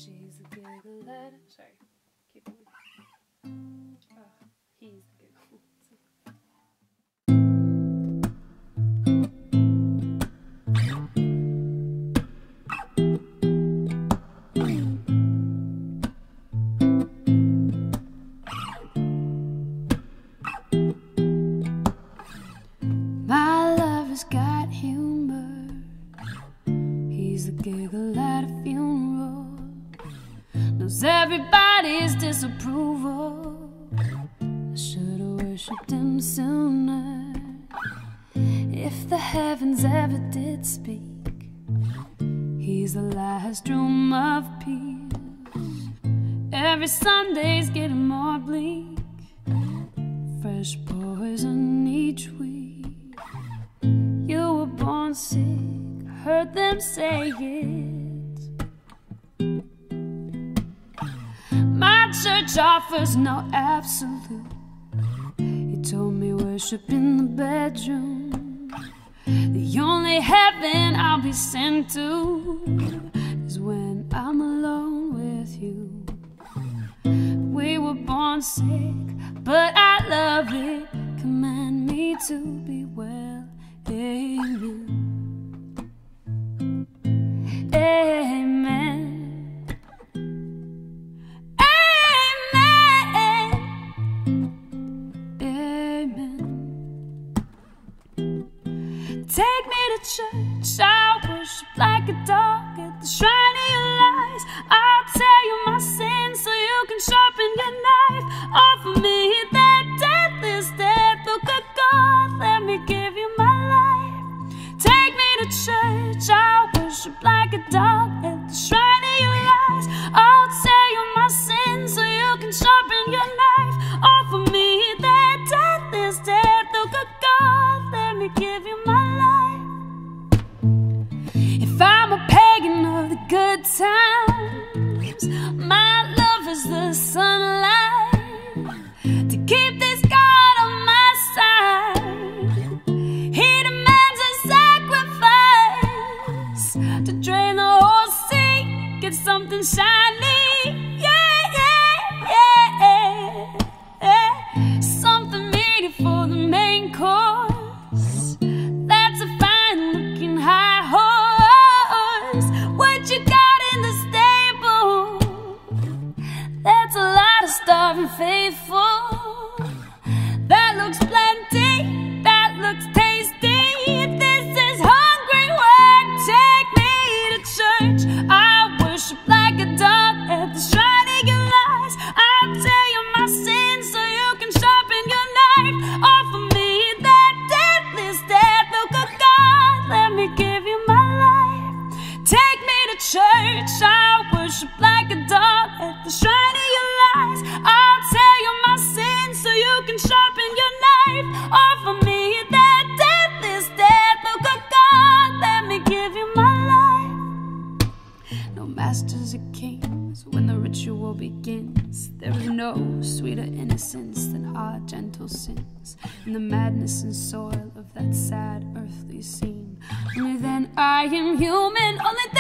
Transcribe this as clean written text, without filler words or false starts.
She's a giggle. Sorry, keep going. He's the giggle. My lover's got humor. He's the giggle at a funeral. Knows everybody's disapproval. I should've worshipped him sooner. If the heavens ever did speak, he's the last room of peace. Every Sunday's getting more bleak. Fresh poison each week. You were born sick, I heard them say it. My church offers no absolute. He told me worship in the bedroom. The only heaven I'll be sent to is when I'm alone with you. We were born sick, but I love it. Command me to be well. Amen. Amen. Amen. Amen. Take me to church, I'll worship like a dog at the shrine of your lies. I'll tell you my sins so you can sharpen your knife. Offer me that deathless death. Oh good God, let me give you my life. Take me to church, I'll worship like a dog at the shrine of your lies. I'll tell you my sins so you can sharpen your knife. Offer me that deathless death. Oh good God, let me give you my life. If I'm a pagan of the good times, my love is the sunlight to keep this God on my side. He demands a sacrifice to drain the whole sea, get something shiny. Yeah, yeah, yeah, yeah. Something meaty for the main course. That's a fine-looking high horse. What you got in the stable? That's a lot of starving faithful. That looks plenty, that looks tasty. This is hungry work. Take me to church, I'll worship like a dog at the shrine of your lies. I'll tell you my sins so you can sharpen your knife. Offer me that deathless death. Oh good God, let me give you my life. Take me to church, I'll worship like a dog at the shrine of your lies. I'll tell you my sins so you can sharpen your knife. Offer me that deathless death. Oh good God, let me give you my life. No masters or kings when the ritual begins. There is no sweeter innocence than our gentle sins in the madness and soil of that sad earthly scene. Only then I am human, only